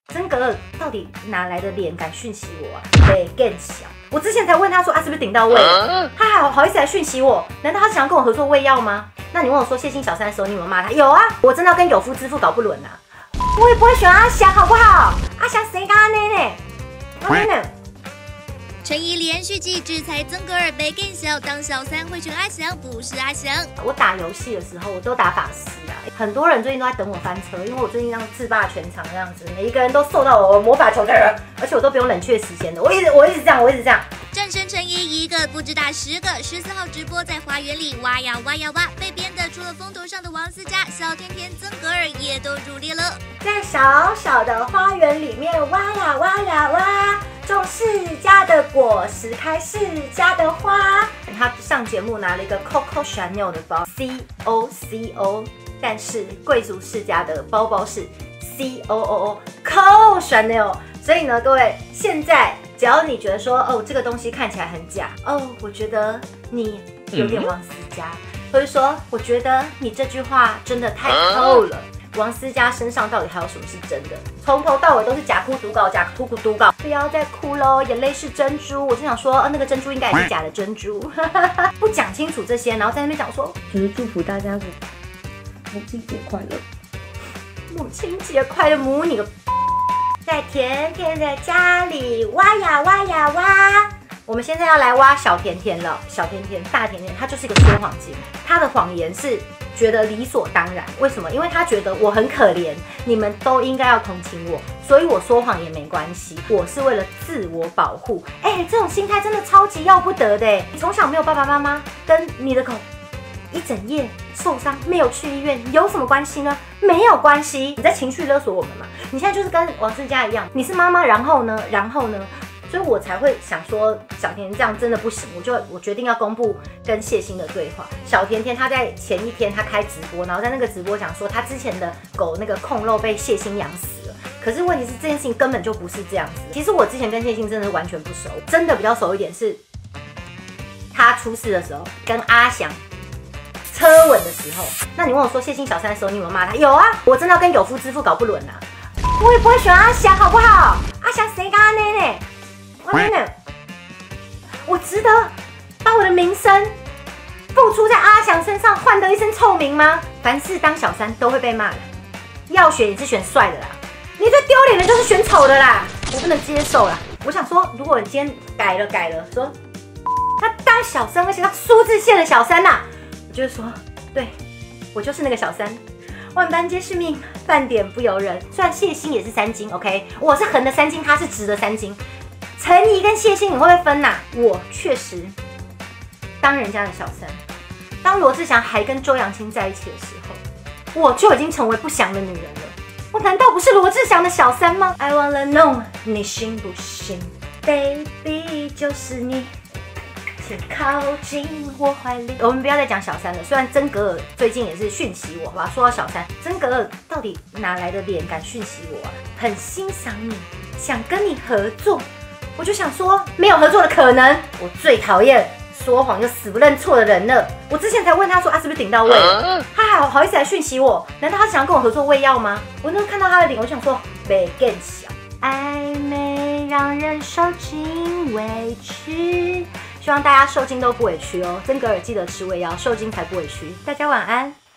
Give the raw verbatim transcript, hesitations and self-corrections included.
真格尔到底哪来的脸敢讯息我啊？对，更小。我之前才问他说啊，是不是顶到位了？他还好好意思来讯息我？难道他想要跟我合作喂药吗？那你问我说谢欣小三的时候，你有没有骂他？有啊，我真的要跟有夫之妇搞不伦啊！我也不会选阿翔，好不好？阿翔谁跟阿奶奶？阿奶奶。 陈怡连续剧制裁曾格尔被更小，当小三会选阿翔，不是阿翔。 我打游戏的时候，我都打法师啊。很多人最近都在等我翻车，因为我最近让制霸全场这样子，每一个人都受到我的魔法球的人，而且我都不用冷却时间的。我一直我一直这样，我一直这样。 战胜陈怡一个不止打十个，十四号直播在花园里挖呀挖呀挖，被编的除了风头上的王思佳、小甜甜、曾格尔也都入列了。 在小小的花园里面挖呀挖呀挖。种世家的果实，开世家的花。他上节目拿了一个 Coco Chanel 的包 ，C O C O， 但是贵族世家的包包是 C O O O Coco Chanel。所以呢，各位，现在只要你觉得说，哦，这个东西看起来很假，哦，我觉得你有点王思佳，或者说，我觉得你这句话真的太透了。王思佳身上到底还有什么是真的？从头到尾都是假哭读稿，假哭哭读稿。不要再哭喽，眼泪是珍珠。我是想说，呃，那个珍珠应该也是假的珍珠。不讲清楚这些，然后在那边讲说， 只是祝福大家母亲节快乐。 母亲节快乐，母你个！在甜甜的家里挖呀挖呀挖。我们现在要来挖小甜甜了，小甜甜、大甜甜，她就是一个说谎精。她的谎言是觉得理所当然，为什么？因为她觉得我很可怜，你们都应该要同情我，所以我说谎也没关系，我是为了自我保护。哎，这种心态真的超级要不得的。你从小没有爸爸妈妈，跟你的狗一整夜受伤，没有去医院，有什么关系呢？没有关系，你在情绪勒索我们嘛？你现在就是跟王思佳一样，你是妈妈，然后呢，然后呢？所以我才会想说，小甜甜这样真的不行，我就我决定要公布跟谢欣的对话。小甜甜她在前一天她开直播，然后在那个直播讲说，她之前的狗那个控肉被谢欣养死了。可是问题是这件事情根本就不是这样子。其实我之前跟谢欣真的是完全不熟，真的比较熟一点是，她出事的时候跟阿翔车吻的时候。那你问我说谢欣小三的时候，你有没有骂他？有啊，我真的要跟有夫之妇搞不伦啊！我也不会选阿翔，好不好？阿翔谁跟阿奶奶？我奶奶，我值得把我的名声付出在阿翔身上，换得一身臭名吗？凡事当小三都会被骂的，要选也是选帅的啦，你最丢脸的就是选丑的啦，我不能接受啦。我想说，如果你今天改了改了，说他当小三，而且他苏志燮的小三呐、啊，我就会说，对我就是那个小三。万般皆是命，半点不由人。虽然谢欣也是三金 ，OK， 我是横的三金，他是直的三金。陈怡跟谢欣，你会不会分呐、啊？我确实当人家的小三，当罗志祥还跟周扬青在一起的时候，我就已经成为不祥的女人了。我难道不是罗志祥的小三吗 ？I wanna know， 你信不信 ？Baby， 就是你。请靠近我怀里。我们不要再讲小三了。虽然曾格尔最近也是讯息我，好吧？说到小三，曾格尔到底哪来的脸敢讯息我啊？很欣赏你，想跟你合作，我就想说没有合作的可能。我最讨厌说谎又死不认错的人了。我之前才问他说啊，是不是顶到位了？他还好好意思来讯息我？难道他想要跟我合作喂药吗？我那时候看到他的脸，我就想说没更小。暧昧让人受尽委屈。希望大家受惊都不委屈哦，曾格尔记得吃胃药，受惊才不委屈。大家晚安。